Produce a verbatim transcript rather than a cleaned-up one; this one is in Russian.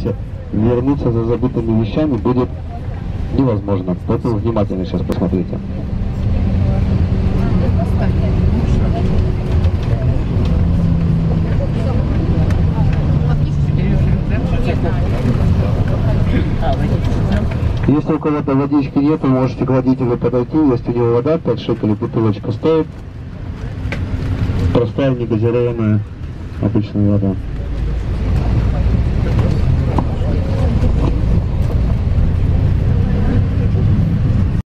вернуться за забытыми вещами будет невозможно. Поэтому внимательно сейчас посмотрите. Если у кого-то водички нет, вы можете к водителю подойти. Есть у него вода, пять шекелей бутылочка стоит. Простая, негазированная, обычная вода.